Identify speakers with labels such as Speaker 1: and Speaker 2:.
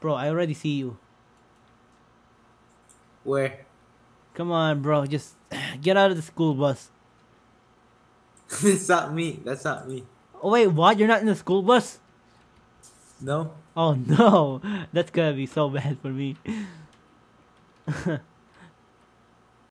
Speaker 1: Bro, I already see you.
Speaker 2: Where?
Speaker 1: Come on, bro. Just get out of the school bus.
Speaker 2: That's not me. That's not me.
Speaker 1: Oh, wait, what? You're not in the school bus?
Speaker 2: No?
Speaker 1: Oh, no. That's gonna be so bad for me.